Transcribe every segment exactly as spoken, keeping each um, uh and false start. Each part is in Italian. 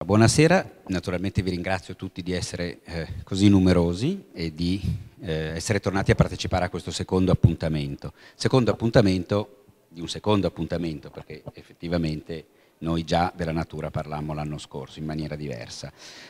Buonasera, naturalmente vi ringrazio tutti di essere eh, così numerosi e di eh, essere tornati a partecipare a questo secondo appuntamento. Secondo appuntamento di un secondo appuntamento, perché effettivamente noi già della natura parlammo l'anno scorso in maniera diversa.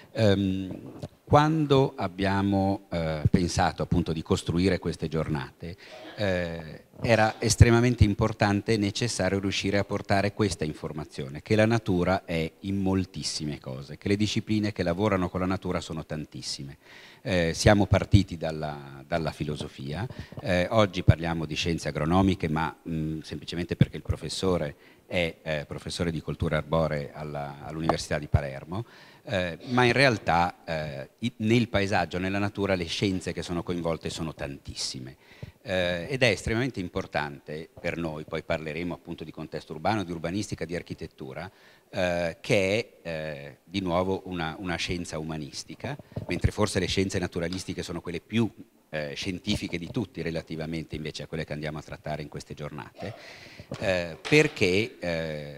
Um, quando abbiamo eh, pensato appunto di costruire queste giornate, eh, era estremamente importante e necessario riuscire a portare questa informazione, che la natura è in moltissime cose, che le discipline che lavorano con la natura sono tantissime. Eh, siamo partiti dalla, dalla filosofia, eh, oggi parliamo di scienze agronomiche, ma mh, semplicemente perché il professore è eh, professore di colture arboree all'Università di Palermo, eh, ma in realtà eh, nel paesaggio, nella natura, le scienze che sono coinvolte sono tantissime. Eh, ed è estremamente importante per noi, poi parleremo appunto di contesto urbano, di urbanistica, di architettura, eh, che è eh, di nuovo una, una scienza umanistica, mentre forse le scienze naturalistiche sono quelle più eh, scientifiche di tutti relativamente invece a quelle che andiamo a trattare in queste giornate, eh, perché eh,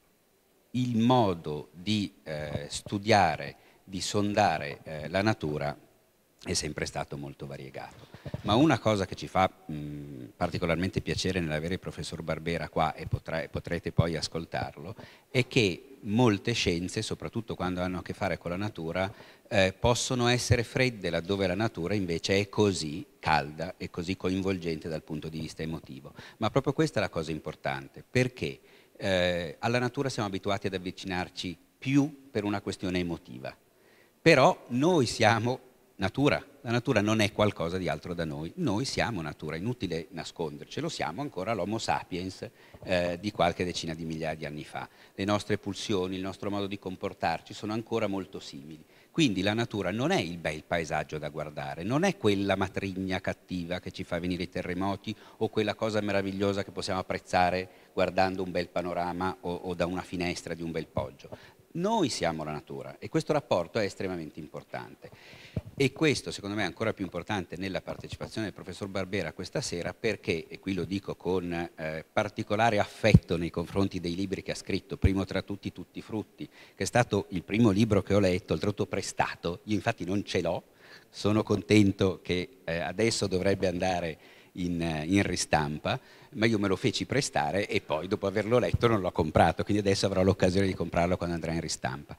il modo di eh, studiare, di sondare eh, la natura è sempre stato molto variegato. Ma una cosa che ci fa mh, particolarmente piacere nell'avere il professor Barbera qua, e potre, potrete poi ascoltarlo, è che molte scienze, soprattutto quando hanno a che fare con la natura, eh, possono essere fredde laddove la natura invece è così calda e così coinvolgente dal punto di vista emotivo. Ma proprio questa è la cosa importante, perché eh, alla natura siamo abituati ad avvicinarci più per una questione emotiva. Però noi siamo natura, la natura non è qualcosa di altro da noi, noi siamo natura, inutile nascondercelo, siamo ancora l'Homo sapiens eh, di qualche decina di migliaia di anni fa. Le nostre pulsioni, il nostro modo di comportarci sono ancora molto simili. Quindi la natura non è il bel paesaggio da guardare, non è quella matrigna cattiva che ci fa venire i terremoti o quella cosa meravigliosa che possiamo apprezzare guardando un bel panorama o, o da una finestra di un bel poggio. Noi siamo la natura e questo rapporto è estremamente importante. E questo secondo me è ancora più importante nella partecipazione del professor Barbera questa sera perché, e qui lo dico con eh, particolare affetto nei confronti dei libri che ha scritto, primo tra tutti Tutti i frutti, che è stato il primo libro che ho letto, oltretutto prestato, io infatti non ce l'ho, sono contento che eh, adesso dovrebbe andare in, in ristampa, ma io me lo feci prestare e poi dopo averlo letto non l'ho comprato, quindi adesso avrò l'occasione di comprarlo quando andrà in ristampa.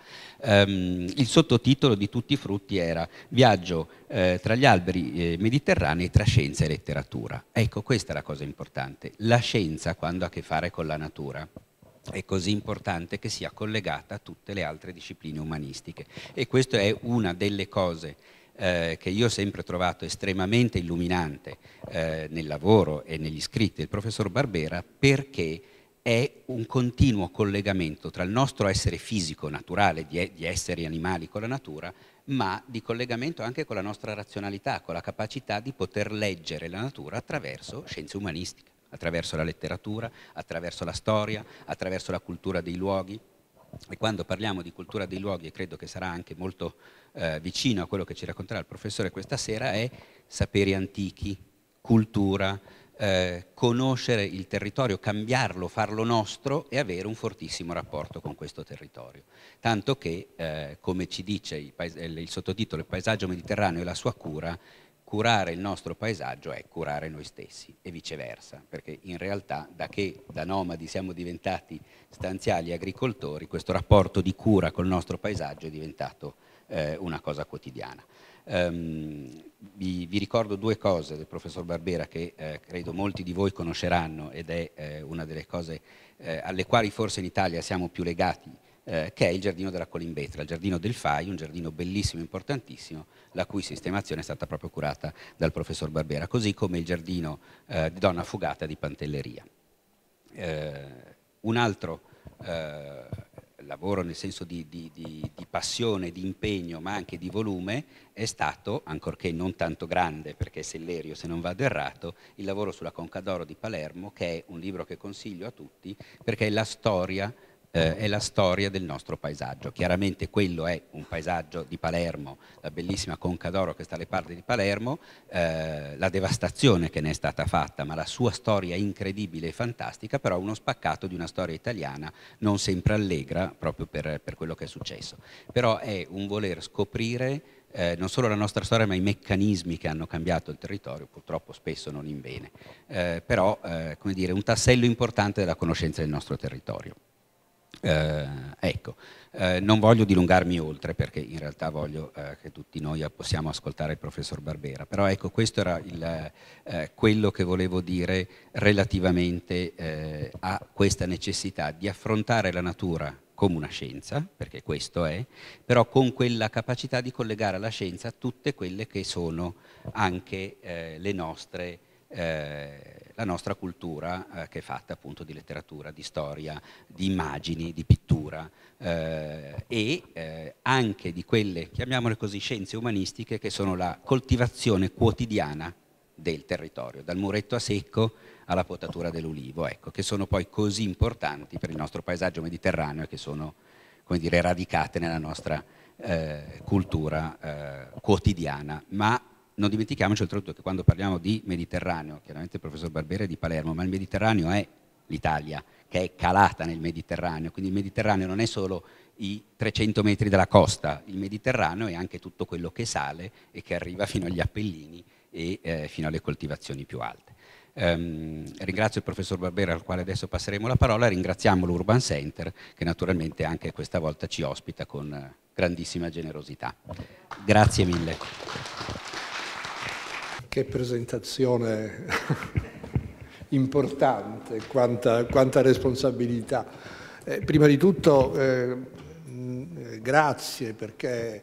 Um, il sottotitolo di Tutti i frutti era Viaggio eh, tra gli alberi eh, mediterranei tra scienza e letteratura. Ecco, questa è la cosa importante. La scienza, quando ha a che fare con la natura, è così importante che sia collegata a tutte le altre discipline umanistiche. E questa è una delle cose Eh, che io ho sempre trovato estremamente illuminante eh, nel lavoro e negli scritti del professor Barbera, perché è un continuo collegamento tra il nostro essere fisico, naturale, di, di esseri animali con la natura, ma di collegamento anche con la nostra razionalità, con la capacità di poter leggere la natura attraverso scienze umanistiche, attraverso la letteratura, attraverso la storia, attraverso la cultura dei luoghi. E quando parliamo di cultura dei luoghi, e credo che sarà anche molto eh, vicino a quello che ci racconterà il professore questa sera, è saperi antichi, cultura, eh, conoscere il territorio, cambiarlo, farlo nostro e avere un fortissimo rapporto con questo territorio. Tanto che, eh, come ci dice il, il sottotitolo Il paesaggio mediterraneo e la sua cura, curare il nostro paesaggio è curare noi stessi e viceversa, perché in realtà da che da nomadi siamo diventati stanziali agricoltori, questo rapporto di cura col nostro paesaggio è diventato eh, una cosa quotidiana. Um, vi, vi ricordo due cose del professor Barbera che eh, credo molti di voi conosceranno ed è eh, una delle cose eh, alle quali forse in Italia siamo più legati, Eh, che è il giardino della Colimbetra, il giardino del Fai, un giardino bellissimo, importantissimo, la cui sistemazione è stata proprio curata dal professor Barbera, così come il giardino eh, di Donna Fugata di Pantelleria. Eh, un altro eh, lavoro nel senso di, di, di, di passione, di impegno, ma anche di volume, è stato, ancorché non tanto grande, perché è Sellerio se non vado errato, il lavoro sulla Conca d'Oro di Palermo, che è un libro che consiglio a tutti, perché è la storia eh, è la storia del nostro paesaggio. Chiaramente quello è un paesaggio di Palermo, la bellissima Conca d'Oro che sta alle parti di Palermo, eh, la devastazione che ne è stata fatta, ma la sua storia incredibile e fantastica, però uno spaccato di una storia italiana non sempre allegra proprio per, per quello che è successo. Però è un voler scoprire Eh, non solo la nostra storia, ma i meccanismi che hanno cambiato il territorio, purtroppo spesso non in bene, eh, però eh, come dire, un tassello importante della conoscenza del nostro territorio. Eh, ecco, eh, non voglio dilungarmi oltre perché in realtà voglio eh, che tutti noi possiamo ascoltare il professor Barbera, però ecco, questo era il, eh, quello che volevo dire relativamente eh, a questa necessità di affrontare la natura come una scienza, perché questo è, però con quella capacità di collegare alla scienza tutte quelle che sono anche eh, le nostre, eh, la nostra cultura eh, che è fatta appunto di letteratura, di storia, di immagini, di pittura eh, e eh, anche di quelle, chiamiamole così, scienze umanistiche che sono la coltivazione quotidiana del territorio, dal muretto a secco alla potatura dell'ulivo, ecco, che sono poi così importanti per il nostro paesaggio mediterraneo e che sono, come dire, radicate nella nostra eh, cultura eh, quotidiana. Ma non dimentichiamoci oltretutto che quando parliamo di Mediterraneo, chiaramente il professor Barbera è di Palermo, ma il Mediterraneo è l'Italia, che è calata nel Mediterraneo, quindi il Mediterraneo non è solo i trecento metri dalla costa, il Mediterraneo è anche tutto quello che sale e che arriva fino agli Appennini e eh, fino alle coltivazioni più alte. Um, ringrazio il professor Barbera al quale adesso passeremo la parola, ringraziamo l'Urban Center che naturalmente anche questa volta ci ospita con uh, grandissima generosità. Grazie mille. Che presentazione importante, quanta, quanta responsabilità. Eh, prima di tutto eh, grazie perché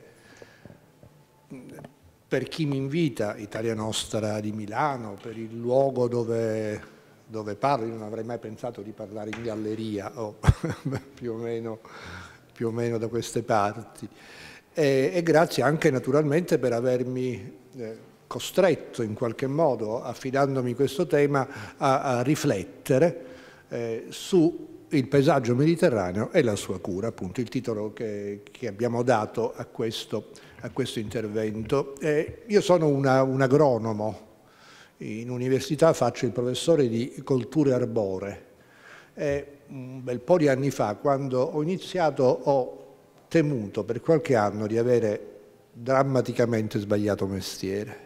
per chi mi invita, Italia Nostra di Milano, per il luogo dove, dove parlo. Io non avrei mai pensato di parlare in galleria o più o meno, più o meno da queste parti. E, e grazie anche naturalmente per avermi eh, costretto in qualche modo, affidandomi questo tema, a, a riflettere eh, su il paesaggio mediterraneo e la sua cura, appunto il titolo che, che abbiamo dato a questo, a questo intervento. Eh, io sono una, un agronomo, in università faccio il professore di colture arboree e un bel po' di anni fa, quando ho iniziato, ho temuto per qualche anno di avere drammaticamente sbagliato mestiere.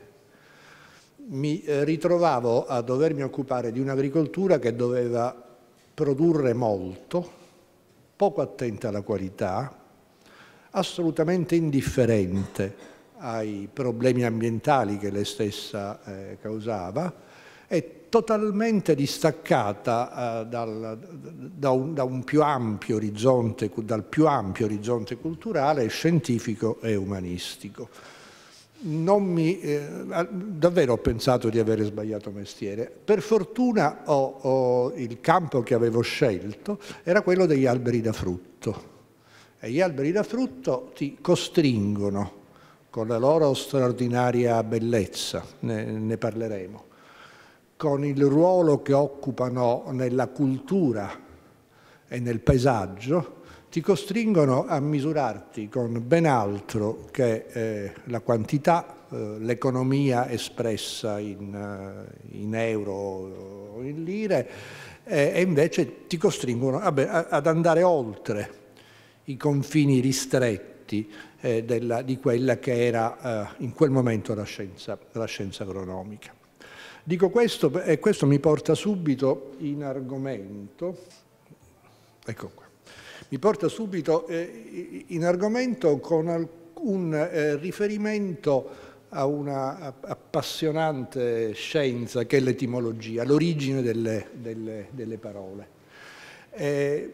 Mi ritrovavo a dovermi occupare di un'agricoltura che doveva produrre molto, poco attenta alla qualità, assolutamente indifferente ai problemi ambientali che lei stessa eh, causava e totalmente distaccata eh, dal, da, un, da un più ampio orizzonte, dal più ampio orizzonte culturale, scientifico e umanistico. Non mi, eh, davvero ho pensato di avere sbagliato mestiere. Per fortuna ho, ho, il campo che avevo scelto era quello degli alberi da frutto. E gli alberi da frutto ti costringono, con la loro straordinaria bellezza, ne, ne parleremo, con il ruolo che occupano nella cultura e nel paesaggio, ti costringono a misurarti con ben altro che eh, la quantità, eh, l'economia espressa in, uh, in euro o in lire, eh, e invece ti costringono vabbè, a, ad andare oltre i confini ristretti eh, della, di quella che era eh, in quel momento la scienza, la scienza agronomica. Dico questo e questo mi porta subito in argomento, ecco qua. Mi porta subito eh, in argomento con un eh, riferimento a una appassionante scienza che è l'etimologia, l'origine delle, delle, delle parole. Eh,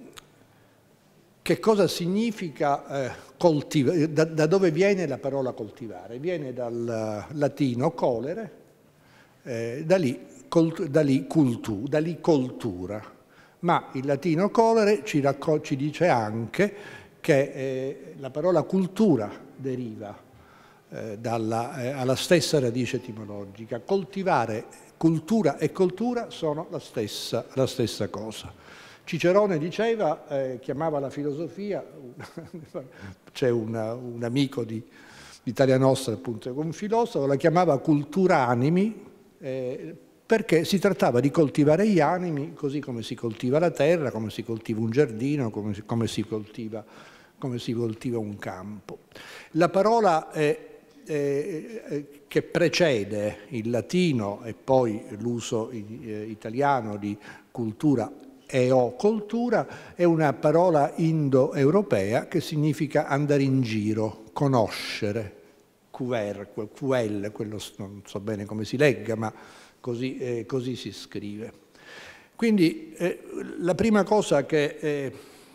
che cosa significa eh, coltivare? Da, da dove viene la parola coltivare? Viene dal latino colere, eh, da lì, col, da lì cultu, da lì coltura. Ma il latino colere ci, ci dice anche che eh, la parola cultura deriva eh, dalla eh, alla stessa radice etimologica. Coltivare, cultura e coltura sono la stessa, la stessa cosa. Cicerone diceva, eh, chiamava la filosofia, c'è un amico di Italia Nostra, appunto, un filosofo, la chiamava cultura animi, eh, perché si trattava di coltivare gli animi così come si coltiva la terra, come si coltiva un giardino, come si, come si, coltiva, come si coltiva un campo. La parola eh, eh, che precede il latino e poi l'uso eh, italiano di cultura e o cultura è una parola indoeuropea che significa andare in giro, conoscere, cuver, quel, quello non so bene come si legga, ma così, eh, così si scrive. Quindi eh, la prima cosa che, eh,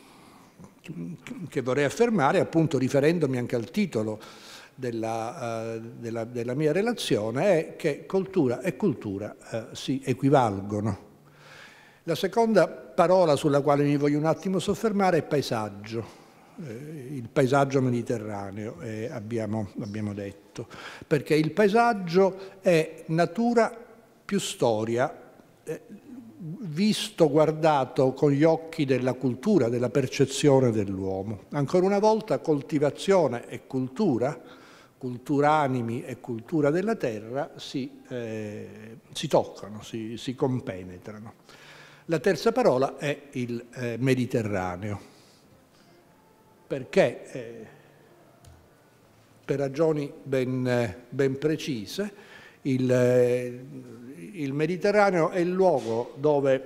che vorrei affermare, appunto riferendomi anche al titolo della, uh, della, della mia relazione, è che cultura e cultura uh, si equivalgono. La seconda parola sulla quale mi voglio un attimo soffermare è paesaggio, eh, il paesaggio mediterraneo, eh, abbiamo, abbiamo detto, perché il paesaggio è natura più storia, eh, visto, guardato con gli occhi della cultura, della percezione dell'uomo. Ancora una volta coltivazione e cultura, cultura animi e cultura della terra si, eh, si toccano, si, si compenetrano. La terza parola è il eh, Mediterraneo, perché eh, per ragioni ben, ben precise il, eh, il Mediterraneo è il luogo dove,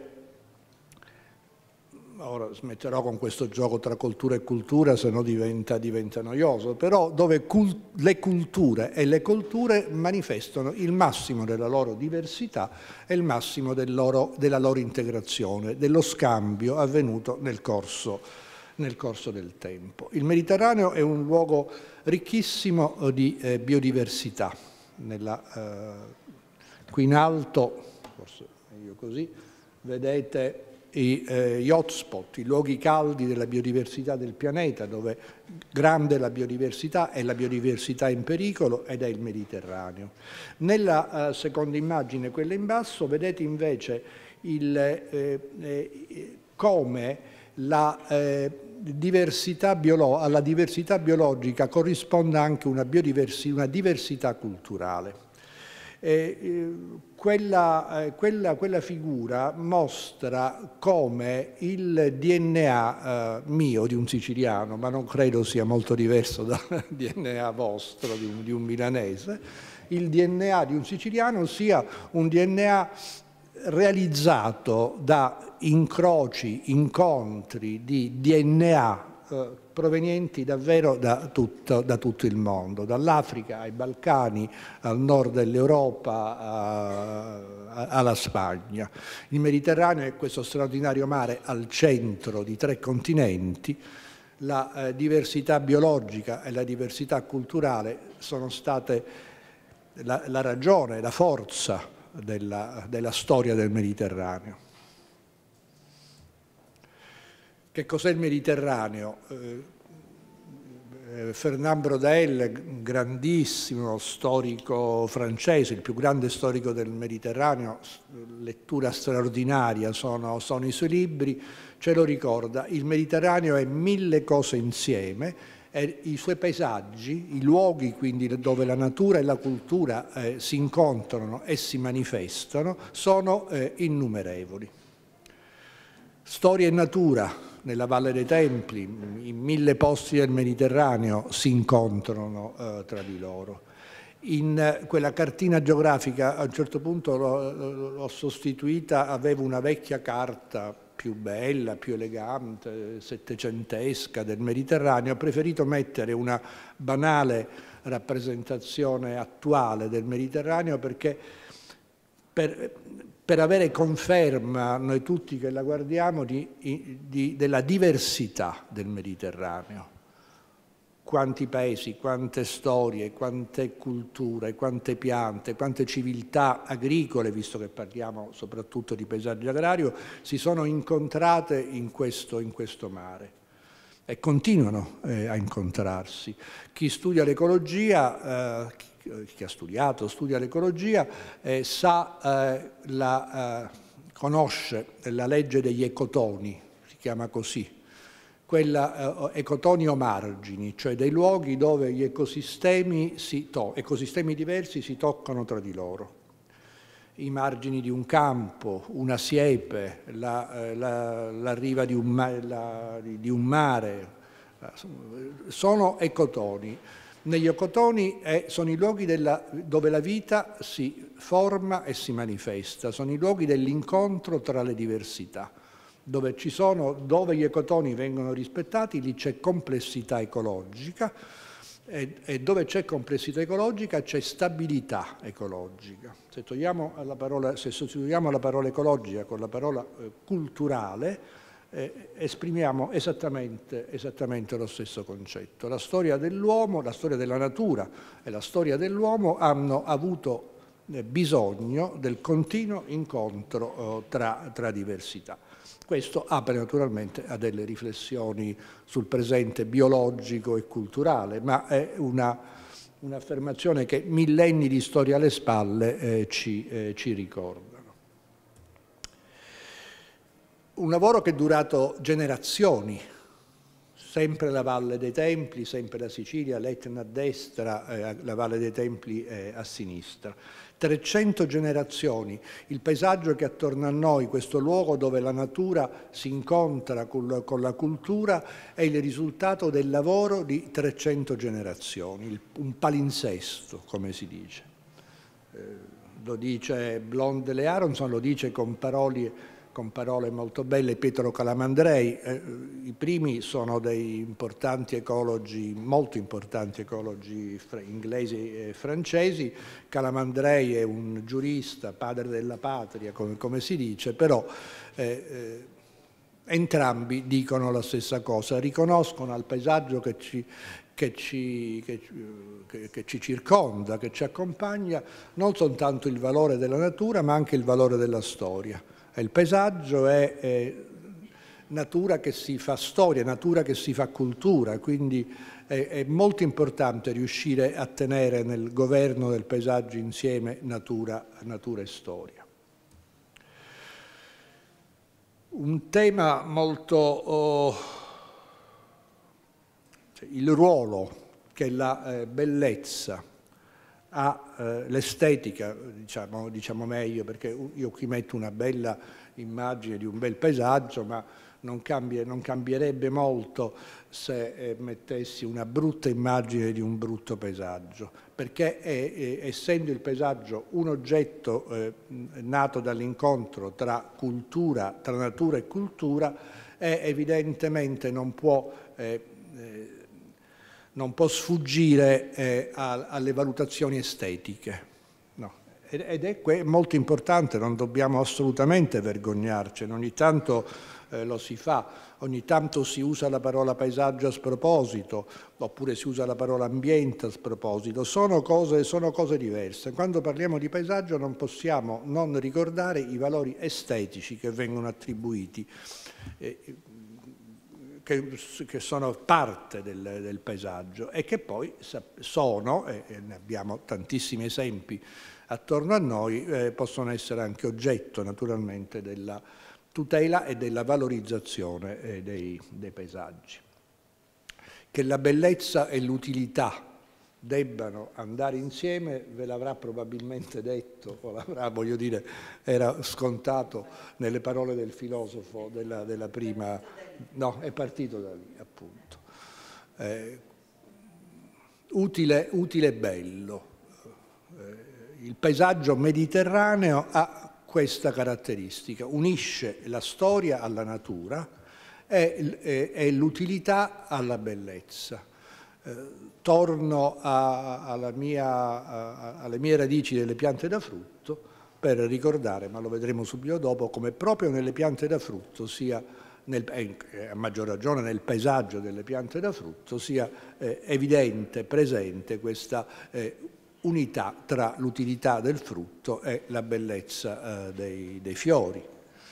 ora smetterò con questo gioco tra cultura e cultura, se no diventa, diventa noioso, però dove cult le culture e le culture manifestano il massimo della loro diversità e il massimo del loro, della loro integrazione, dello scambio avvenuto nel corso, nel corso del tempo. Il Mediterraneo è un luogo ricchissimo di eh, biodiversità. Nella, eh, qui in alto, forse meglio così, vedete I, eh, gli hotspot, i luoghi caldi della biodiversità del pianeta, dove grande la biodiversità e la biodiversità in pericolo, ed è il Mediterraneo. Nella eh, seconda immagine, quella in basso, vedete invece il, eh, eh, come la, eh, diversità biolo- alla diversità biologica corrisponda anche una, biodiversi- una diversità culturale. Eh, eh, quella, eh, quella, quella figura mostra come il D N A eh, mio, di un siciliano, ma non credo sia molto diverso dal D N A vostro, di un, di un milanese, il D N A di un siciliano sia un D N A realizzato da incroci, incontri di D N A eh, provenienti davvero da tutto, da tutto il mondo, dall'Africa ai Balcani, al nord dell'Europa, alla Spagna. Il Mediterraneo è questo straordinario mare al centro di tre continenti. La eh, diversità biologica e la diversità culturale sono state la, la ragione, la forza della, della storia del Mediterraneo. Che cos'è il Mediterraneo? Eh, Fernand Braudel, grandissimo storico francese, il più grande storico del Mediterraneo, lettura straordinaria sono, sono i suoi libri, ce lo ricorda. Il Mediterraneo è mille cose insieme e i suoi paesaggi, i luoghi quindi dove la natura e la cultura eh, si incontrano e si manifestano, sono eh, innumerevoli. Storia e natura. Nella Valle dei Templi, in mille posti del Mediterraneo si incontrano eh, tra di loro. In eh, quella cartina geografica, a un certo punto l'ho sostituita, avevo una vecchia carta più bella, più elegante, settecentesca del Mediterraneo, ho preferito mettere una banale rappresentazione attuale del Mediterraneo perché per, per avere conferma, noi tutti che la guardiamo, di, di, della diversità del Mediterraneo. Quanti paesi, quante storie, quante culture, quante piante, quante civiltà agricole, visto che parliamo soprattutto di paesaggio agrario, si sono incontrate in questo, in questo mare e continuano eh, a incontrarsi. Chi studia l'ecologia, eh, chi ha studiato, studia l'ecologia, eh, sa, eh, la, eh, conosce la legge degli ecotoni, chiama così, quella eh, ecotoni o margini, cioè dei luoghi dove gli ecosistemi, si to ecosistemi diversi si toccano tra di loro. I margini di un campo, una siepe, la, eh, la, la riva di un, ma la, di, di un mare, sono ecotoni. Negli ecotoni eh, sono i luoghi della, dove la vita si forma e si manifesta, sono i luoghi dell'incontro tra le diversità. Dove, ci sono, dove gli ecotoni vengono rispettati, lì c'è complessità ecologica e, e dove c'è complessità ecologica c'è stabilità ecologica. Se, togliamo la parola, se sostituiamo la parola ecologica con la parola eh, culturale, Eh, esprimiamo esattamente, esattamente lo stesso concetto. La storia dell'uomo, la storia della natura e la storia dell'uomo hanno avuto eh, bisogno del continuo incontro eh, tra, tra diversità. Questo apre naturalmente a delle riflessioni sul presente biologico e culturale, ma è una, un'affermazione che millenni di storia alle spalle eh, ci, eh, ci ricordano. Un lavoro che è durato generazioni, sempre la Valle dei Templi, sempre la Sicilia, l'Etna a destra, eh, la Valle dei Templi eh, a sinistra. trecento generazioni, il paesaggio che è attorno a noi, questo luogo dove la natura si incontra con, con la cultura, è il risultato del lavoro di trecento generazioni, il, un palinsesto, come si dice. Eh, lo dice Blonde e Aronson, lo dice con parole con parole molto belle, Pietro Calamandrei. Eh, i primi sono dei importanti ecologi, molto importanti ecologi inglesi e francesi. Calamandrei è un giurista, padre della patria, come, come si dice, però eh, eh, entrambi dicono la stessa cosa, riconoscono al paesaggio che ci, che ci, che, che, che ci circonda, che ci accompagna, non soltanto il valore della natura, ma anche il valore della storia. Il paesaggio è, è natura che si fa storia, natura che si fa cultura, quindi è, è molto importante riuscire a tenere nel governo del paesaggio insieme natura, natura e storia. Un tema molto... Oh, cioè il ruolo che la eh, bellezza ha eh, l'estetica, diciamo, diciamo meglio, perché io qui metto una bella immagine di un bel paesaggio, ma non, cambia, non cambierebbe molto se eh, mettessi una brutta immagine di un brutto paesaggio, perché è, è, essendo il paesaggio un oggetto eh, nato dall'incontro tra cultura, tra natura e cultura, è evidentemente non può eh, eh, non può sfuggire eh, a, alle valutazioni estetiche. No. Ed è molto importante, non dobbiamo assolutamente vergognarcene, ogni tanto eh, lo si fa, ogni tanto si usa la parola paesaggio a sproposito, oppure si usa la parola ambiente a sproposito, sono cose, sono cose diverse. Quando parliamo di paesaggio non possiamo non ricordare i valori estetici che vengono attribuiti, eh, Che, che sono parte del, del paesaggio e che poi sono, e ne abbiamo tantissimi esempi attorno a noi, eh, possono essere anche oggetto naturalmente della tutela e della valorizzazione eh, dei, dei paesaggi. Che la bellezza e l'utilità debbano andare insieme, ve l'avrà probabilmente detto, o l'avrà, voglio dire, era scontato nelle parole del filosofo della, della prima, no, è partito da lì, appunto. Eh, utile, utile e bello. Eh, il paesaggio mediterraneo ha questa caratteristica, unisce la storia alla natura e, e, e l'utilità alla bellezza. Eh, torno a, alla mia, a, alle mie radici delle piante da frutto per ricordare, ma lo vedremo subito dopo, come proprio nelle piante da frutto sia, nel, eh, a maggior ragione nel paesaggio delle piante da frutto, sia eh, evidente, presente questa eh, unità tra l'utilità del frutto e la bellezza eh, dei, dei fiori.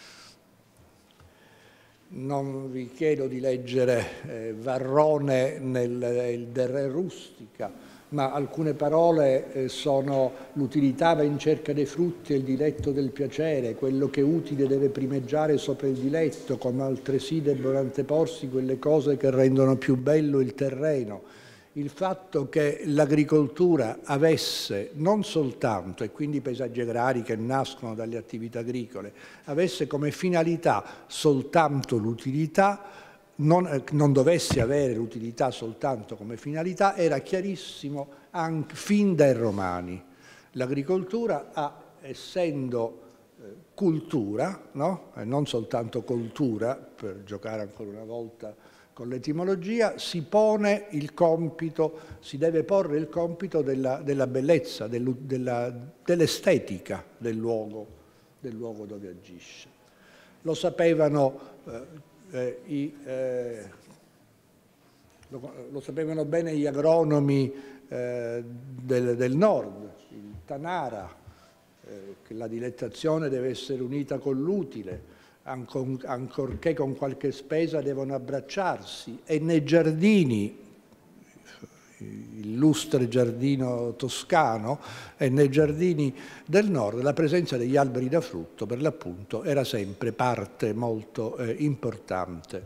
Non vi chiedo di leggere eh, Varrone nel il De Re Rustica, ma alcune parole eh, sono l'utilità va in cerca dei frutti e il diletto del piacere, quello che è utile deve primeggiare sopra il diletto, come altresì debbono anteporsi quelle cose che rendono più bello il terreno. Il fatto che l'agricoltura avesse non soltanto, e quindi i paesaggi agrari che nascono dalle attività agricole, avesse come finalità soltanto l'utilità, Non, non dovesse avere l'utilità soltanto come finalità, era chiarissimo anche fin dai Romani. L'agricoltura, essendo eh, cultura, no? E non soltanto coltura, per giocare ancora una volta con l'etimologia, si pone il compito, si deve porre il compito della, della bellezza, dell'estetica del luogo, del luogo dove agisce. Lo sapevano eh, Eh, i, eh, lo, lo sapevano bene gli agronomi eh, del, del nord, il Tanara, eh, che la dilettazione deve essere unita con l'utile, ancor, ancorché con qualche spesa devono abbracciarsi, e nei giardini, illustre giardino toscano, e nei giardini del nord la presenza degli alberi da frutto per l'appunto era sempre parte molto eh, importante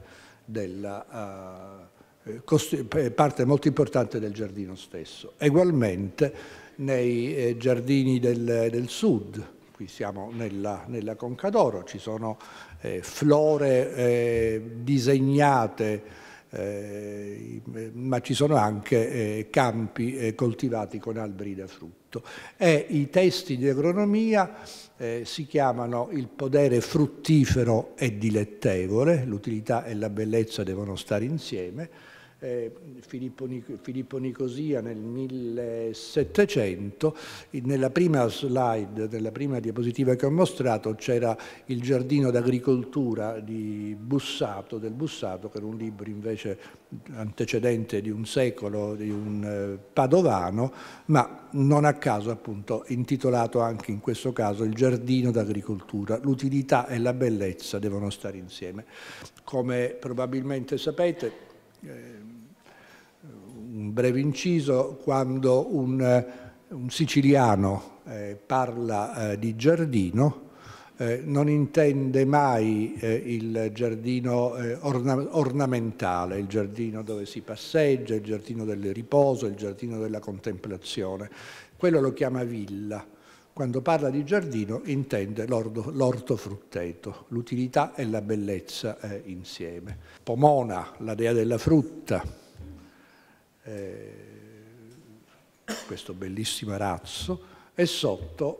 della, uh, parte molto importante del giardino stesso. Egualmente nei eh, giardini del, del sud, qui siamo nella, nella Conca d'Oro, ci sono eh, flore eh, disegnate, Eh, ma ci sono anche eh, campi eh, coltivati con alberi da frutto, e i testi di agronomia eh, si chiamano il podere fruttifero e dilettevole, l'utilità e la bellezza devono stare insieme. Eh, Filippo, Filippo Nicosia nel millesettecento, nella prima slide, nella prima diapositiva che ho mostrato, c'era il giardino d'agricoltura di Bussato, del Bussato, che era un libro invece antecedente di un secolo, di un eh, padovano, ma non a caso appunto intitolato anche in questo caso il giardino d'agricoltura. L'utilità e la bellezza devono stare insieme. Come probabilmente sapete, eh, un breve inciso, quando un, un siciliano eh, parla eh, di giardino, eh, non intende mai eh, il giardino eh, orna ornamentale, il giardino dove si passeggia, il giardino del riposo, il giardino della contemplazione. Quello lo chiama villa. Quando parla di giardino intende l'ortofrutteto, l'utilità e la bellezza eh, insieme. Pomona, la dea della frutta, eh, questo bellissimo arazzo, e sotto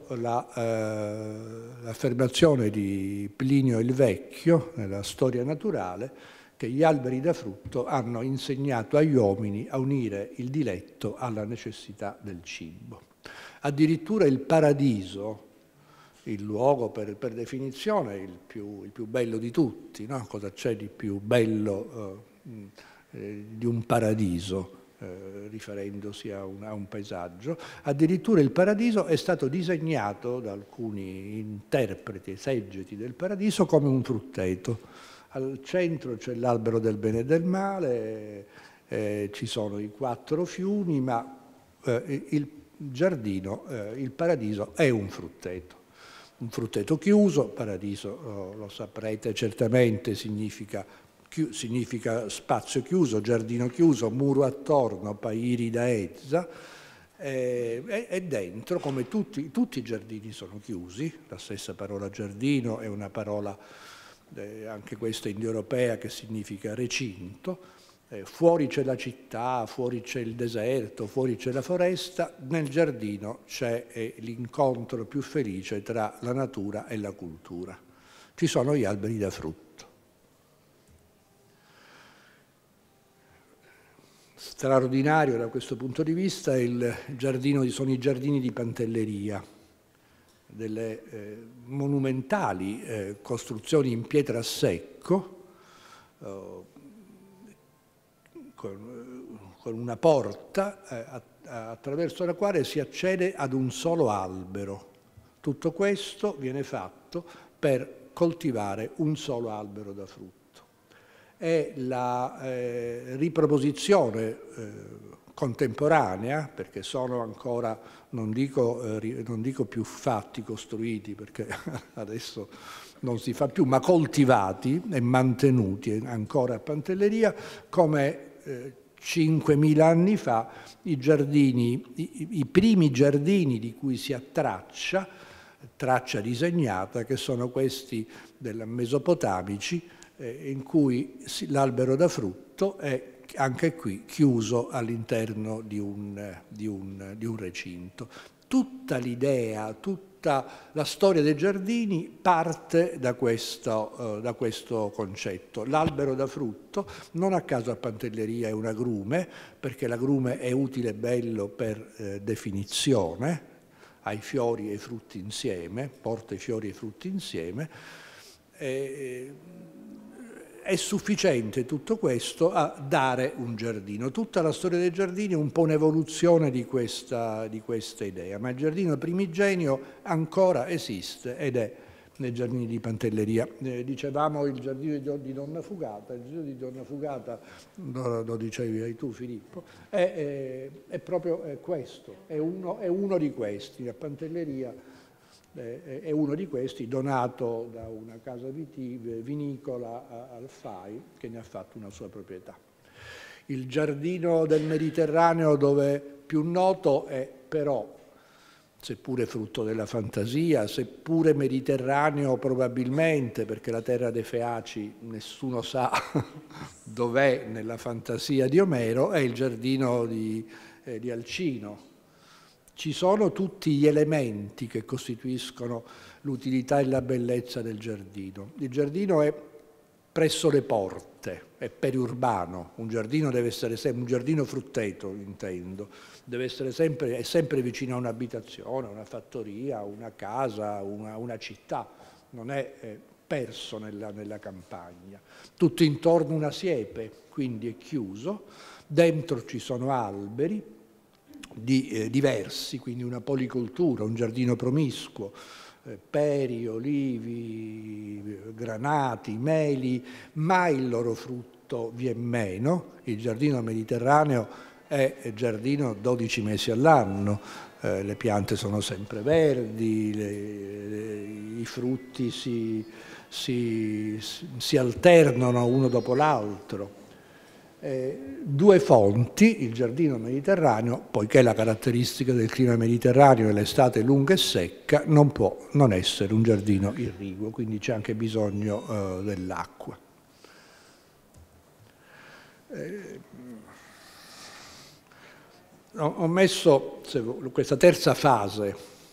l'affermazione la, eh, di Plinio il Vecchio, nella Storia naturale, che gli alberi da frutto hanno insegnato agli uomini a unire il diletto alla necessità del cibo. Addirittura il paradiso, il luogo per, per definizione il più, il più bello di tutti, no? Cosa c'è di più bello eh, eh, di un paradiso, eh, riferendosi a un, a un paesaggio? Addirittura il paradiso è stato disegnato da alcuni interpreti, esegeti del paradiso, come un frutteto. Al centro c'è l'albero del bene e del male, eh, ci sono i quattro fiumi, ma eh, il giardino, eh, il paradiso è un frutteto. Un frutteto chiuso, paradiso, oh, lo saprete certamente, significa, chi, significa spazio chiuso, giardino chiuso, muro attorno, pairida ezza, eh, e, e dentro, come tutti, tutti i giardini sono chiusi, la stessa parola giardino è una parola, eh, anche questa indoeuropea, che significa recinto. Eh, fuori c'è la città, fuori c'è il deserto, fuori c'è la foresta, nel giardino c'è eh, l'incontro più felice tra la natura e la cultura. Ci sono gli alberi da frutto. Straordinario da questo punto di vista è il giardino, sono i giardini di Pantelleria, delle eh, monumentali eh, costruzioni in pietra a secco, eh, Con, con una porta eh, attraverso la quale si accede ad un solo albero. Tutto questo viene fatto per coltivare un solo albero da frutto. è la eh, riproposizione eh, contemporanea, perché sono ancora, non dico, eh, non dico più fatti costruiti, perché adesso non si fa più, ma coltivati e mantenuti ancora a Pantelleria, come eh, cinquemila anni fa i giardini, i, i primi giardini di cui si ha traccia, traccia disegnata, che sono questi della mesopotamici, eh, in cui l'albero da frutto è anche qui chiuso all'interno di un, di un, di un recinto. Tutta l'idea, tutta la storia dei giardini parte da questo, uh, da questo concetto. L'albero da frutto, non a caso a Pantelleria è un agrume, perché l'agrume è utile e bello per eh, definizione, ha i fiori e i frutti insieme, porta i fiori e i frutti insieme. E, È sufficiente tutto questo a dare un giardino. Tutta la storia dei giardini è un po' un'evoluzione di questa, di questa idea, ma il giardino primigenio ancora esiste ed è nei giardini di Pantelleria. Eh, dicevamo il giardino di Donna Fugata, il giardino di Donna Fugata, lo, lo dicevi tu Filippo, è, è, è proprio è questo, è uno, è uno di questi, a Pantelleria. È uno di questi donato da una casa vinicola al Fai, che ne ha fatto una sua proprietà. Il giardino del Mediterraneo, dove più noto è però, seppure frutto della fantasia, seppure mediterraneo probabilmente, perché la terra dei Feaci nessuno sa dov'è nella fantasia di Omero, è il giardino di, eh, di Alcino. Ci sono tutti gli elementi che costituiscono l'utilità e la bellezza del giardino. Il giardino è presso le porte, è periurbano, un giardino deve essere sempre, un giardino frutteto intendo, deve essere sempre, è sempre vicino a un'abitazione, una fattoria, una casa, una, una città, non è eh, perso nella, nella campagna. Tutto intorno una siepe, quindi è chiuso, dentro ci sono alberi, Di, eh, diversi, quindi una policoltura, un giardino promiscuo, eh, peri, olivi, granati, meli, mai il loro frutto vien meno. Il giardino mediterraneo è giardino dodici mesi all'anno, eh, le piante sono sempre verdi, le, le, i frutti si, si, si alternano uno dopo l'altro. Eh, due fonti, il giardino mediterraneo, poiché la caratteristica del clima mediterraneo è l'estate lunga e secca, non può non essere un giardino irriguo, quindi c'è anche bisogno eh, dell'acqua. Eh, ho messo questa terza fase,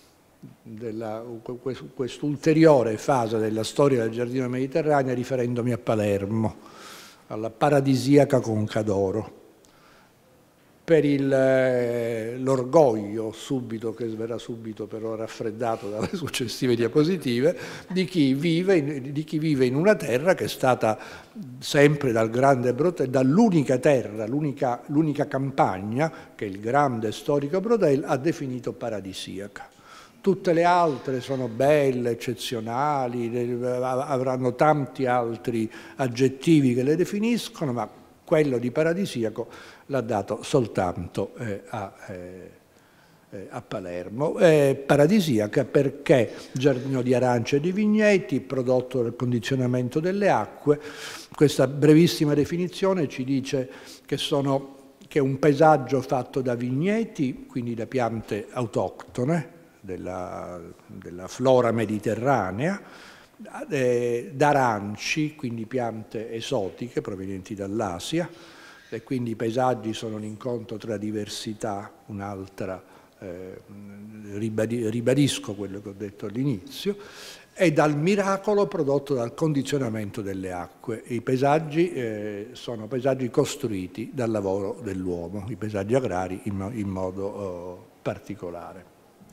quest'ulteriore fase della storia del giardino mediterraneo riferendomi a Palermo, alla paradisiaca Conca d'Oro, per l'orgoglio subito, che verrà subito però raffreddato dalle successive diapositive, di chi vive in, di chi vive in una terra che è stata sempre dal grande Brodel, dall'unica terra, l'unica campagna che il grande storico Brodel ha definito paradisiaca. Tutte le altre sono belle, eccezionali, avranno tanti altri aggettivi che le definiscono, ma quello di paradisiaco l'ha dato soltanto eh, a, eh, a Palermo. È paradisiaca perché giardino di arance e di vigneti, prodotto dal condizionamento delle acque. Questa brevissima definizione ci dice che sono, che è un paesaggio fatto da vigneti, quindi da piante autoctone, Della, della flora mediterranea, eh, d'aranci, quindi piante esotiche provenienti dall'Asia, e quindi i paesaggi sono un incontro tra diversità, un'altra, eh, ribadi, ribadisco quello che ho detto all'inizio, e dal miracolo prodotto dal condizionamento delle acque. I paesaggi eh, sono paesaggi costruiti dal lavoro dell'uomo, i paesaggi agrari in, in modo oh, particolare.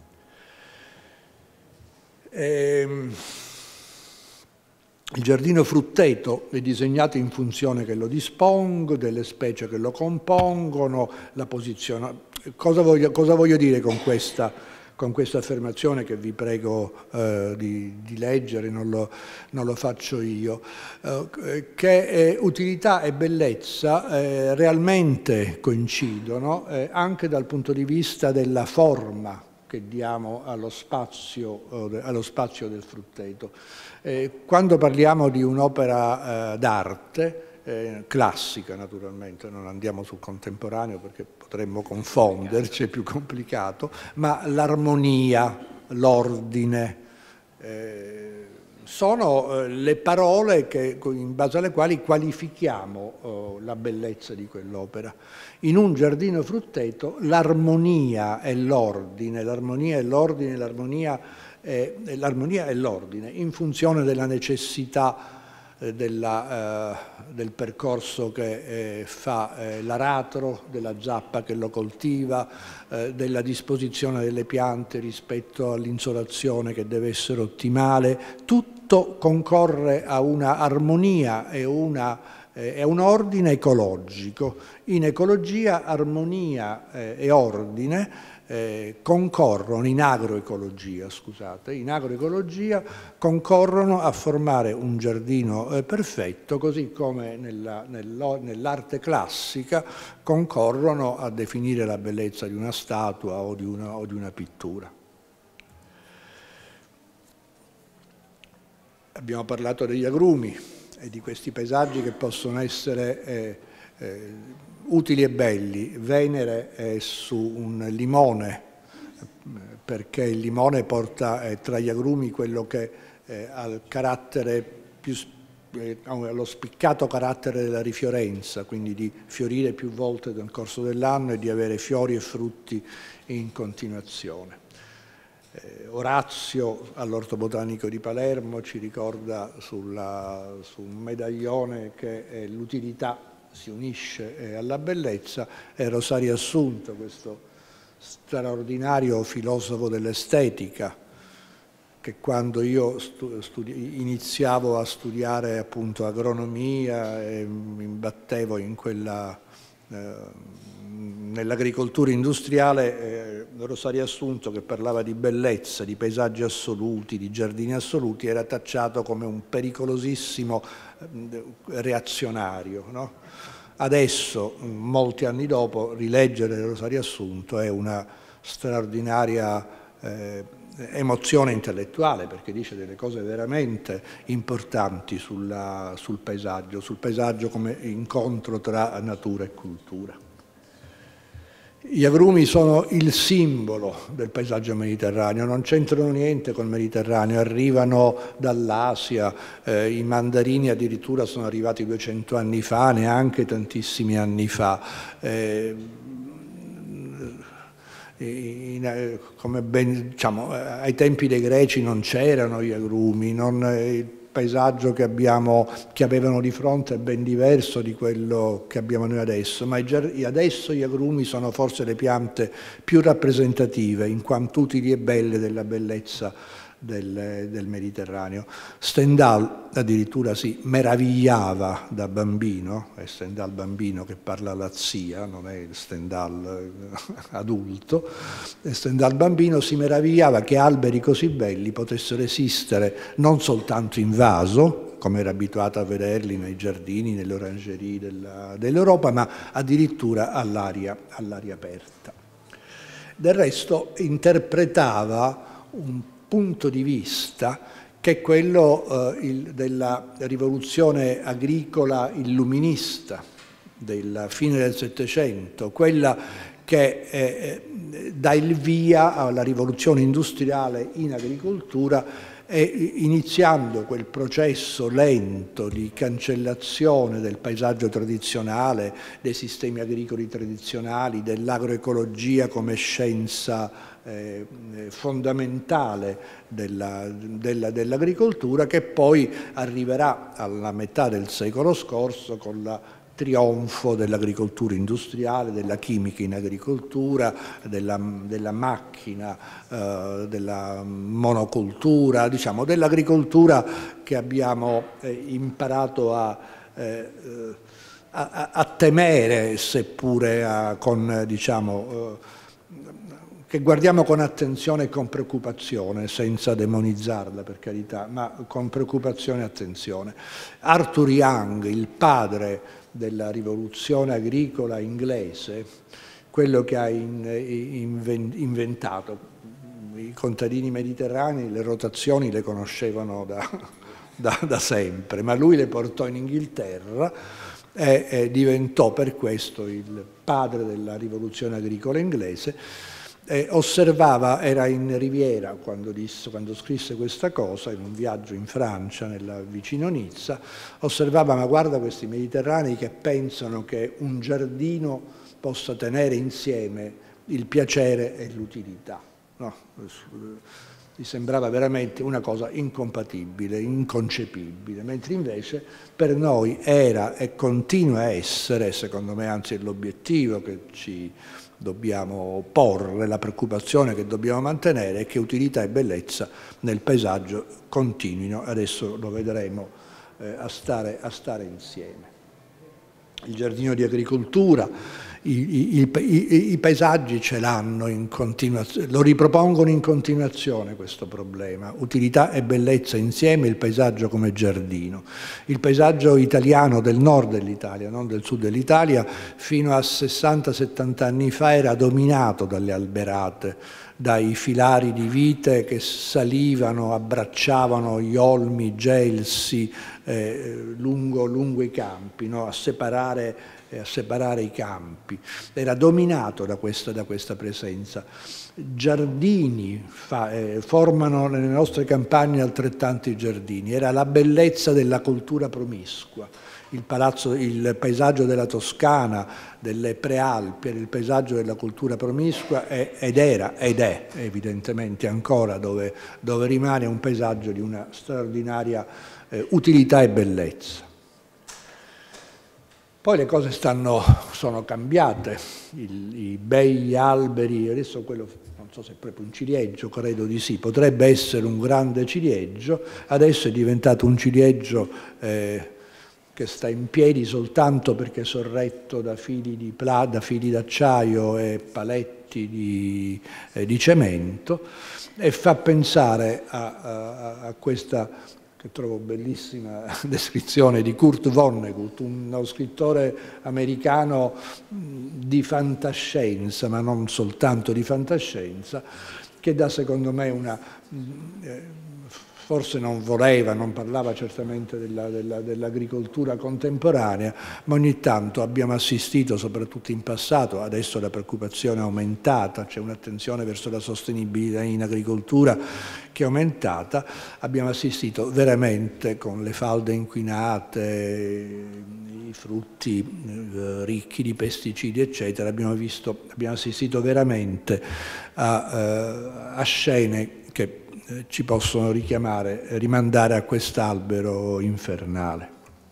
Il giardino frutteto è disegnato in funzione che lo dispongo, delle specie che lo compongono, la posizione. Cosa voglio, cosa voglio dire con questa, con questa affermazione che vi prego eh, di, di leggere, non lo, non lo faccio io, eh, che eh, utilità e bellezza eh, realmente coincidono eh, anche dal punto di vista della forma che diamo allo spazio, eh, allo spazio del frutteto. Eh, quando parliamo di un'opera eh, d'arte, Eh, classica naturalmente, non andiamo sul contemporaneo perché potremmo confonderci, è più complicato, ma l'armonia, l'ordine, eh, sono eh, le parole che, in base alle quali qualifichiamo eh, la bellezza di quell'opera. In un giardino frutteto l'armonia e l'ordine, l'armonia e l'ordine, l'armonia e l'ordine, in funzione della necessità Della, eh, del percorso che eh, fa eh, l'aratro, della zappa che lo coltiva, eh, della disposizione delle piante rispetto all'insolazione che deve essere ottimale, tutto concorre a una armonia e una, eh, a un ordine ecologico. In ecologia armonia eh, e ordine Eh, concorrono, in agroecologia, scusate, in agroecologia concorrono a formare un giardino eh, perfetto, così come nella, nell'arte classica concorrono a definire la bellezza di una statua o di una, o di una pittura. Abbiamo parlato degli agrumi e di questi paesaggi che possono essere eh, eh, utili e belli. Venere è su un limone, perché il limone porta eh, tra gli agrumi quello che eh, ha il carattere più, eh, lo spiccato carattere della rifiorenza, quindi di fiorire più volte nel corso dell'anno e di avere fiori e frutti in continuazione. Eh, Orazio all'Orto Botanico di Palermo ci ricorda sulla, su un medaglione che è l'utilità si unisce alla bellezza, e Rosario Assunto, questo straordinario filosofo dell'estetica, che quando io iniziavo a studiare appunto agronomia e mi imbattevo in quella, eh, nell'agricoltura industriale, eh, Rosario Assunto, che parlava di bellezza, di paesaggi assoluti, di giardini assoluti, era tacciato come un pericolosissimo eh, reazionario, no? Adesso, molti anni dopo, rileggere Rosario Assunto è una straordinaria eh, emozione intellettuale, perché dice delle cose veramente importanti sulla, sul paesaggio, sul paesaggio come incontro tra natura e cultura. Gli agrumi sono il simbolo del paesaggio mediterraneo, non c'entrano niente col Mediterraneo, arrivano dall'Asia, eh, i mandarini addirittura sono arrivati duecento anni fa, neanche tantissimi anni fa. Eh, in, come ben, diciamo, ai tempi dei Greci non c'erano gli agrumi, non, il paesaggio che, abbiamo, che avevano di fronte è ben diverso di quello che abbiamo noi adesso, ma adesso gli agrumi sono forse le piante più rappresentative, in quanto utili e belle della bellezza del, del Mediterraneo. Stendhal addirittura si meravigliava da bambino, è Stendhal bambino che parla alla zia, non è il Stendhal adulto, Stendhal bambino si meravigliava che alberi così belli potessero esistere non soltanto in vaso, come era abituato a vederli nei giardini, nelle orangerie dell'Europa, ma addirittura all'aria all'aria aperta. Del resto interpretava un punto di vista che è quello eh, il, della rivoluzione agricola illuminista della fine del Settecento, quella che eh, dà il via alla rivoluzione industriale in agricoltura, e iniziando quel processo lento di cancellazione del paesaggio tradizionale, dei sistemi agricoli tradizionali, dell'agroecologia come scienza Eh, fondamentale dell'agricoltura, che poi arriverà alla metà del secolo scorso con il trionfo dell'agricoltura industriale, della chimica in agricoltura, della, della macchina, eh, della monocultura, diciamo dell'agricoltura che abbiamo eh, imparato a, eh, a, a temere, seppure a, con diciamo eh, che guardiamo con attenzione e con preoccupazione, senza demonizzarla per carità, ma con preoccupazione e attenzione. Arthur Young, il padre della rivoluzione agricola inglese, quello che ha in, in, inventato, i contadini mediterranei le rotazioni le conoscevano da, da, da sempre, ma lui le portò in Inghilterra e, e diventò per questo il padre della rivoluzione agricola inglese. E osservava, era in Riviera quando, disse, quando scrisse questa cosa, in un viaggio in Francia, nella, vicino Nizza, osservava, ma guarda questi mediterranei che pensano che un giardino possa tenere insieme il piacere e l'utilità. No? Gli sembrava veramente una cosa incompatibile, inconcepibile, mentre invece per noi era e continua a essere, secondo me anzi è l'obiettivo che ci dobbiamo porre, la preoccupazione che dobbiamo mantenere è che utilità e bellezza nel paesaggio continuino, adesso lo vedremo, eh, a, stare, a stare insieme. Il giardino di agricoltura, i, i, i, i paesaggi ce l'hanno in continuazione, lo ripropongono in continuazione questo problema, utilità e bellezza insieme, il paesaggio come giardino. Il paesaggio italiano del nord dell'Italia, non del sud dell'Italia, fino a sessanta settanta anni fa era dominato dalle alberate, dai filari di vite che salivano, abbracciavano gli olmi, i gelsi eh, lungo, lungo i campi, no? a, separare, eh, a separare i campi. Era dominato da questa, da questa presenza. Giardini fa, eh, formano nelle nostre campagne altrettanti giardini. Era la bellezza della cultura promiscua. Il, palazzo, il paesaggio della Toscana, delle Prealpi, era il paesaggio della cultura promiscua ed era, ed è evidentemente ancora, dove, dove rimane un paesaggio di una straordinaria eh, utilità e bellezza. Poi le cose stanno, sono cambiate, I, i bei alberi, adesso quello non so se è proprio un ciliegio, credo di sì, potrebbe essere un grande ciliegio, adesso è diventato un ciliegio eh, che sta in piedi soltanto perché sorretto da fili di pla, da fili d'acciaio e paletti di, eh, di cemento, e fa pensare a, a, a questa, che trovo bellissima descrizione, di Kurt Vonnegut, uno scrittore americano di fantascienza, ma non soltanto di fantascienza, che dà secondo me una... Eh, forse non voleva, non parlava certamente dell'agricoltura contemporanea, ma ogni tanto abbiamo assistito, soprattutto in passato, adesso la preoccupazione è aumentata, c'è un'attenzione verso la sostenibilità in agricoltura che è aumentata, abbiamo assistito veramente con le falde inquinate, i frutti eh, ricchi di pesticidi, eccetera, abbiamo, visto, abbiamo assistito veramente a, eh, a scene che ci possono richiamare, rimandare a quest'albero infernale.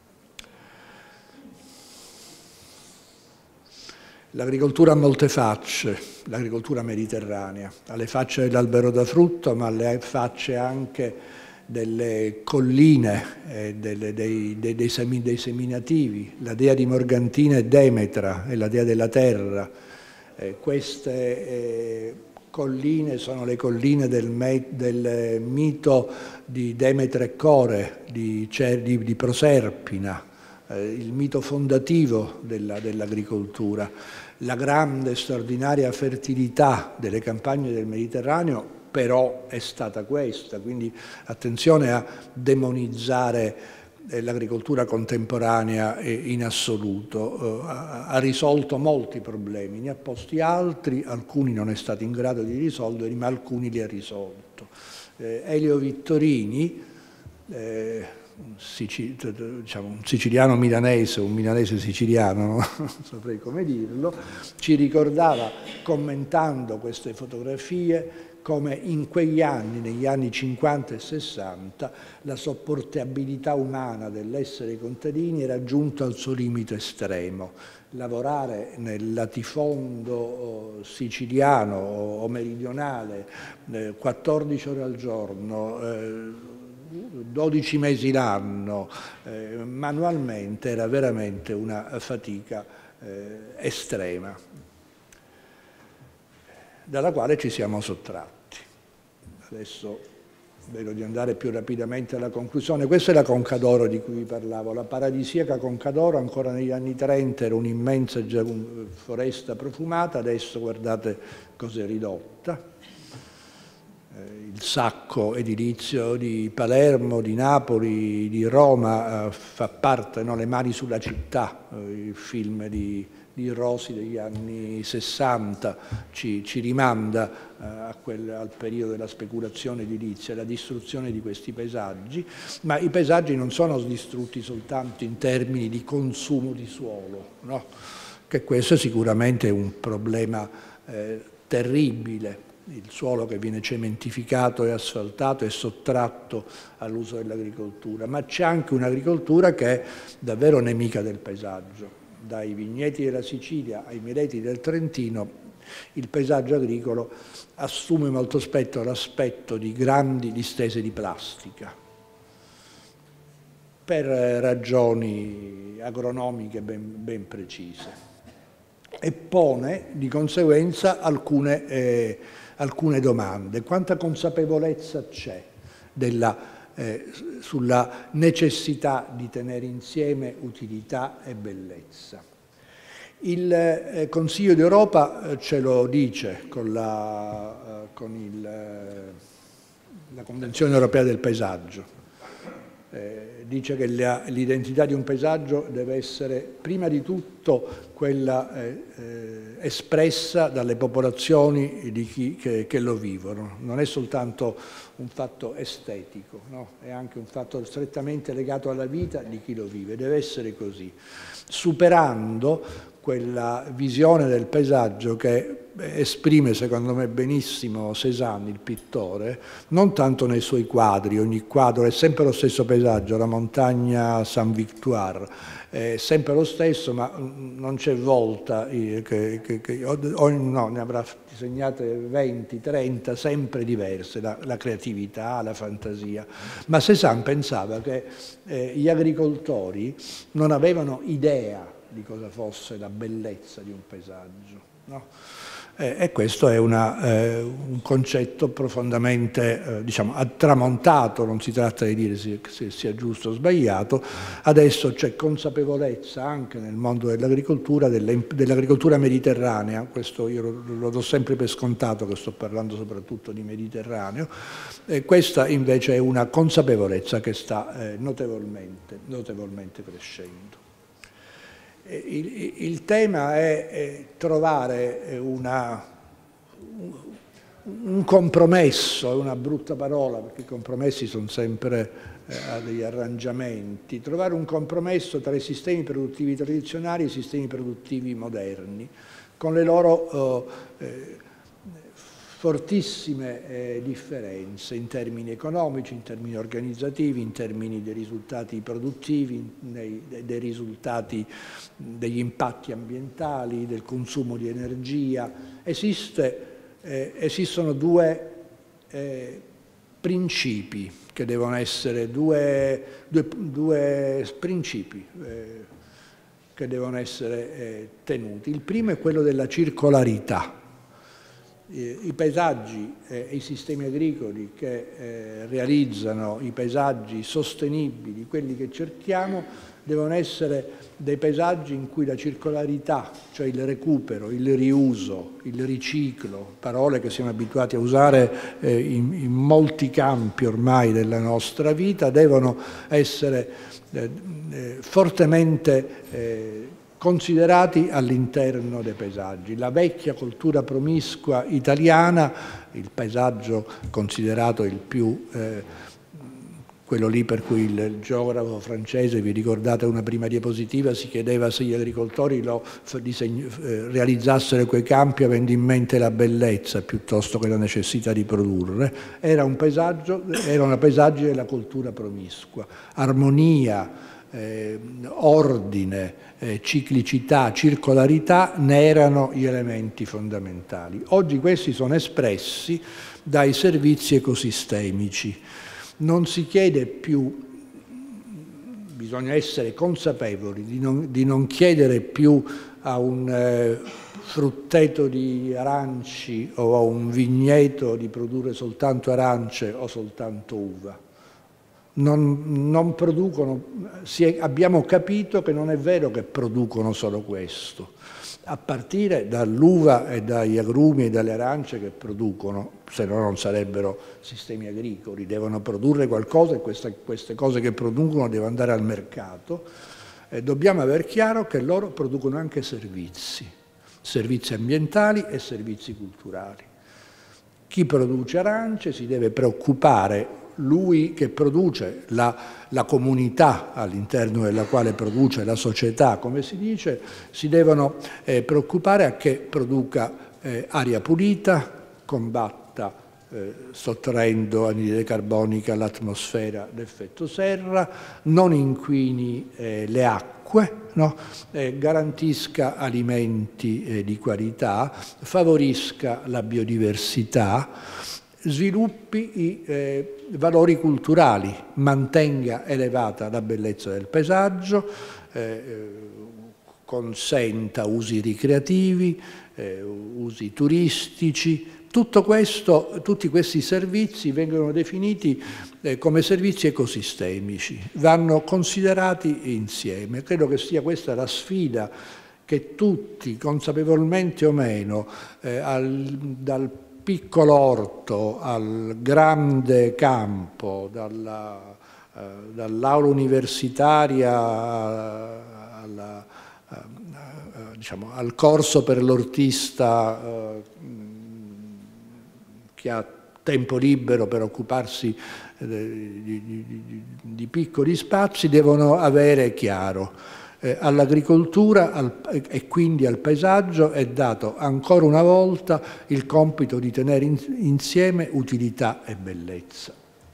L'agricoltura ha molte facce, l'agricoltura mediterranea, ha le facce dell'albero da frutto, ma le facce anche delle colline, eh, delle, dei, dei, dei, semi, dei seminativi. La dea di Morgantina è Demetra, è la dea della terra. Eh, queste eh, colline sono le colline del, del mito di Demetra e Core, di, di, di Proserpina, eh, il mito fondativo dell'agricoltura. Dell la grande, straordinaria fertilità delle campagne del Mediterraneo però è stata questa, quindi attenzione a demonizzare l'agricoltura contemporanea in assoluto, ha risolto molti problemi, ne ha posti altri, alcuni non è stato in grado di risolverli, ma alcuni li ha risolto. Eh, Elio Vittorini, eh, Sicil diciamo, un siciliano milanese, un milanese siciliano, no? Non saprei come dirlo, ci ricordava, commentando queste fotografie, come in quegli anni, negli anni cinquanta e sessanta, la sopportabilità umana dell'essere contadini era giunta al suo limite estremo. Lavorare nel latifondo siciliano o meridionale eh, quattordici ore al giorno, eh, dodici mesi l'anno, eh, manualmente, era veramente una fatica eh, estrema. dalla quale ci siamo sottratti. Adesso vedo di andare più rapidamente alla conclusione. Questa è la Conca d'Oro di cui vi parlavo, la paradisiaca Conca d'Oro. Ancora negli anni trenta era un'immensa foresta profumata, adesso guardate cos'è ridotta. Il sacco edilizio di Palermo, di Napoli, di Roma eh, fa parte, no? Le mani sulla città, eh, il film di, di Rosi degli anni sessanta ci, ci rimanda eh, a quel, al periodo della speculazione edilizia, la distruzione di questi paesaggi, ma i paesaggi non sono distrutti soltanto in termini di consumo di suolo, no? Che questo sicuramente è un problema eh, terribile. Il suolo che viene cementificato e asfaltato è sottratto all'uso dell'agricoltura, ma c'è anche un'agricoltura che è davvero nemica del paesaggio. Dai vigneti della Sicilia ai mireti del Trentino, il paesaggio agricolo assume molto spesso l'aspetto di grandi distese di plastica, per ragioni agronomiche ben, ben precise, e pone di conseguenza alcune eh, alcune domande. Quanta consapevolezza c'è eh, sulla necessità di tenere insieme utilità e bellezza? Il eh, Consiglio d'Europa ce lo dice con, la, eh, con il, eh, la Convenzione Europea del Paesaggio. Eh, dice che l'identità di un paesaggio deve essere prima di tutto quella eh, eh, espressa dalle popolazioni di chi, che, che lo vivono. Non è soltanto un fatto estetico, no? È anche un fatto strettamente legato alla vita di chi lo vive, deve essere così, superando quella visione del paesaggio che esprime secondo me benissimo Cézanne, il pittore, non tanto nei suoi quadri. Ogni quadro è sempre lo stesso paesaggio, la montagna Saint-Victoire, è sempre lo stesso, ma non c'è volta che, che, che o, no, ne avrà disegnate venti, trenta, sempre diverse, la, la creatività, la fantasia. Ma Cézanne pensava che eh, gli agricoltori non avevano idea di cosa fosse la bellezza di un paesaggio, no? Eh, e questo è una, eh, un concetto profondamente eh, diciamo, tramontato, non si tratta di dire se, se sia giusto o sbagliato. Adesso c'è consapevolezza anche nel mondo dell'agricoltura, dell'agricoltura mediterranea, questo io lo, lo do sempre per scontato che sto parlando soprattutto di Mediterraneo, e questa invece è una consapevolezza che sta eh, notevolmente, notevolmente crescendo. Il, il tema è, è trovare una, un compromesso, è una brutta parola perché i compromessi sono sempre eh, degli arrangiamenti, trovare un compromesso tra i sistemi produttivi tradizionali e i sistemi produttivi moderni, con le loro eh, fortissime eh, differenze in termini economici, in termini organizzativi, in termini dei risultati produttivi, nei, dei risultati degli impatti ambientali, del consumo di energia. Esiste, eh, esistono due eh, principi che devono essere, due, due, due principi eh, che devono essere eh, tenuti. Il primo è quello della circolarità. I paesaggi e i sistemi agricoli che eh, realizzano i paesaggi sostenibili, quelli che cerchiamo, devono essere dei paesaggi in cui la circolarità, cioè il recupero, il riuso, il riciclo, parole che siamo abituati a usare eh, in, in molti campi ormai della nostra vita, devono essere eh, eh, fortemente eh, considerati all'interno dei paesaggi. La vecchia cultura promiscua italiana, il paesaggio considerato il più, eh, quello lì per cui il geografo francese, vi ricordate una prima diapositiva, si chiedeva se gli agricoltori lo eh, realizzassero quei campi avendo in mente la bellezza piuttosto che la necessità di produrre, era un paesaggio, erano paesaggi della cultura promiscua, armonia, Eh, ordine, eh, ciclicità, circolarità ne erano gli elementi fondamentali. Oggi questi sono espressi dai servizi ecosistemici. Non si chiede più, bisogna essere consapevoli di non, di non chiedere più a un eh, frutteto di aranci o a un vigneto di produrre soltanto arance o soltanto uva. Non, non producono, si è, abbiamo capito che non è vero che producono solo questo, a partire dall'uva e dagli agrumi e dalle arance che producono, se no non sarebbero sistemi agricoli, devono produrre qualcosa e queste, queste cose che producono devono andare al mercato. E dobbiamo aver chiaro che loro producono anche servizi, servizi ambientali e servizi culturali. Chi produce arance si deve preoccupare, lui che produce, la, la comunità all'interno della quale produce, la società, come si dice, si devono eh, preoccupare a che produca eh, aria pulita, combatta eh, sottraendo anidride carbonica all'atmosfera l'effetto serra, non inquini eh, le acque, no? eh, garantisca alimenti eh, di qualità, favorisca la biodiversità, sviluppi i eh, valori culturali, mantenga elevata la bellezza del paesaggio, eh, consenta usi ricreativi, eh, usi turistici. Tutto questo, tutti questi servizi vengono definiti eh, come servizi ecosistemici, vanno considerati insieme. Credo che sia questa la sfida che tutti, consapevolmente o meno, eh, al, dal piccolo orto al grande campo, dalla, eh, dall'aula universitaria alla, eh, diciamo, al corso per l'ortista eh, che ha tempo libero per occuparsi eh, di, di, di, di piccoli spazi, devono avere chiaro. Eh, all'agricoltura al, e quindi al paesaggio è dato ancora una volta il compito di tenere in, insieme utilità e bellezza.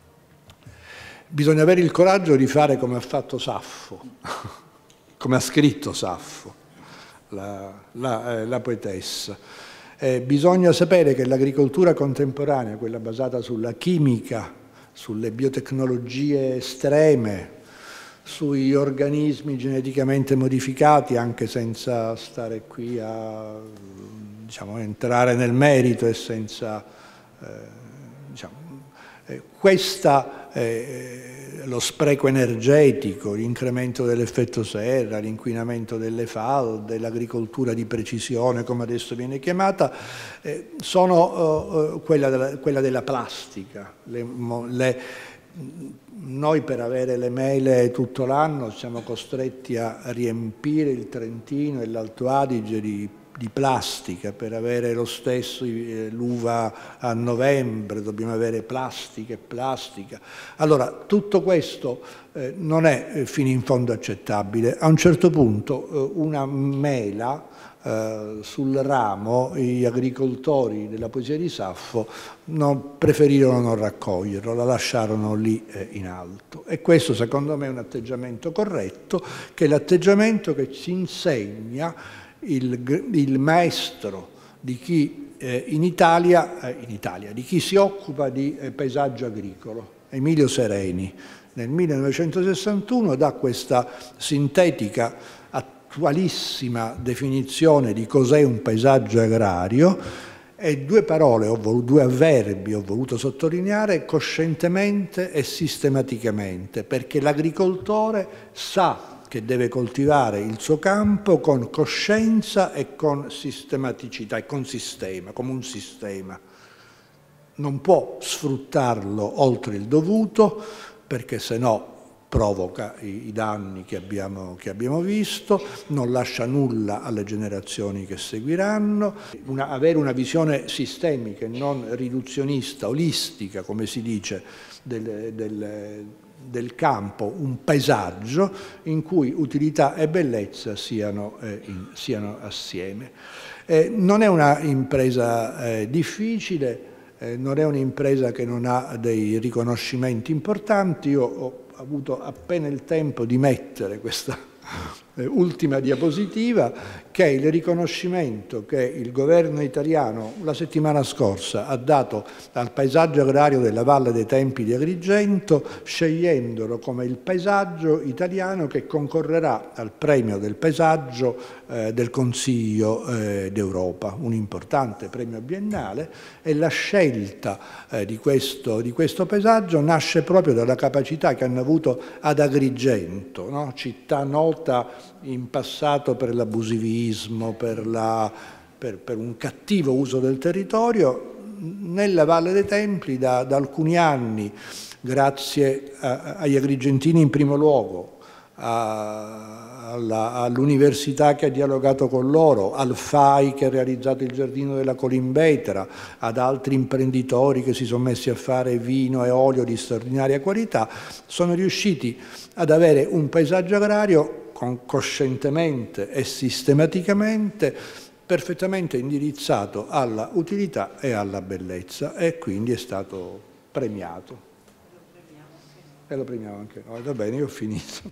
Bisogna avere il coraggio di fare come ha fatto Saffo, come ha scritto Saffo, la, la, eh, la poetessa. Eh, bisogna sapere che l'agricoltura contemporanea, quella basata sulla chimica, sulle biotecnologie estreme, sui organismi geneticamente modificati, anche senza stare qui a diciamo, entrare nel merito e senza eh, diciamo, eh, questa, eh, lo spreco energetico, l'incremento dell'effetto serra, l'inquinamento delle falde, l'agricoltura di precisione, come adesso viene chiamata, eh, sono eh, quella, della, quella della plastica. Le, le, Noi per avere le mele tutto l'anno siamo costretti a riempire il Trentino e l'Alto Adige di, di plastica, per avere lo stesso eh, l'uva a novembre dobbiamo avere plastica e plastica. Allora tutto questo eh, non è eh, fino in fondo accettabile. A un certo punto eh, una mela Uh, sul ramo gli agricoltori della poesia di Saffo non, preferirono non raccoglierlo, la lasciarono lì eh, in alto. E questo secondo me è un atteggiamento corretto, che è l'atteggiamento che ci insegna il, il maestro di chi eh, in, Italia, eh, in Italia, di chi si occupa di eh, paesaggio agricolo, Emilio Sereni. Nel millenovecentosessantuno dà questa sintetica attualissima definizione di cos'è un paesaggio agrario e due parole, ho voluto, due avverbi ho voluto sottolineare: coscientemente e sistematicamente, perché l'agricoltore sa che deve coltivare il suo campo con coscienza e con sistematicità e con sistema, come un sistema. Non può sfruttarlo oltre il dovuto, perché se no provoca i, i danni che abbiamo, che abbiamo visto, non lascia nulla alle generazioni che seguiranno. Una, avere una visione sistemica e non riduzionista, olistica, come si dice, del, del, del campo, un paesaggio in cui utilità e bellezza siano, eh, in, siano assieme. Eh, non è una impresa eh, difficile, eh, non è un'impresa che non ha dei riconoscimenti importanti. Io ho avuto appena il tempo di mettere questa ultima diapositiva, che è il riconoscimento che il governo italiano la settimana scorsa ha dato al paesaggio agrario della Valle dei Tempii di Agrigento, scegliendolo come il paesaggio italiano che concorrerà al premio del paesaggio eh, del Consiglio eh, d'Europa, un importante premio biennale, e la scelta eh, di, questo, di questo paesaggio nasce proprio dalla capacità che hanno avuto ad Agrigento, no? Città nota in passato per l'abusivismo, per, la, per, per un cattivo uso del territorio. Nella Valle dei Tempii da, da alcuni anni, grazie a, agli agrigentini in primo luogo, all'università che ha dialogato con loro, al F A I che ha realizzato il giardino della Colimbetra, ad altri imprenditori che si sono messi a fare vino e olio di straordinaria qualità, sono riusciti ad avere un paesaggio agrario coscientemente e sistematicamente perfettamente indirizzato alla utilità e alla bellezza, e quindi è stato premiato. E lo premiamo anche noi. Va bene, io ho finito.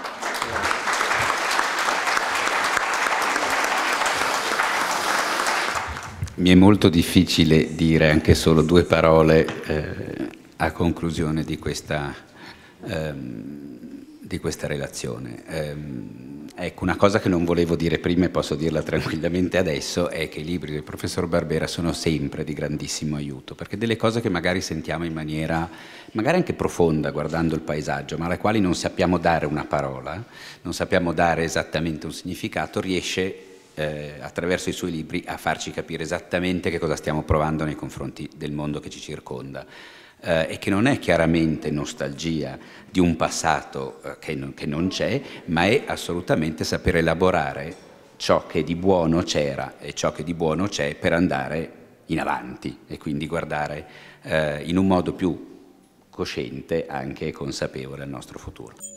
Mi è molto difficile dire anche solo due parole eh, a conclusione di questa, ehm, di questa relazione. Ehm, ecco, una cosa che non volevo dire prima e posso dirla tranquillamente adesso è che i libri del professor Barbera sono sempre di grandissimo aiuto, perché delle cose che magari sentiamo in maniera magari anche profonda guardando il paesaggio, ma alle quali non sappiamo dare una parola, non sappiamo dare esattamente un significato, riesce Eh, attraverso i suoi libri a farci capire esattamente che cosa stiamo provando nei confronti del mondo che ci circonda, eh, e che non è chiaramente nostalgia di un passato eh, che, non, che non c'è, ma è assolutamente sapere elaborare ciò che di buono c'era e ciò che di buono c'è per andare in avanti e quindi guardare eh, in un modo più cosciente, anche consapevole al nostro futuro.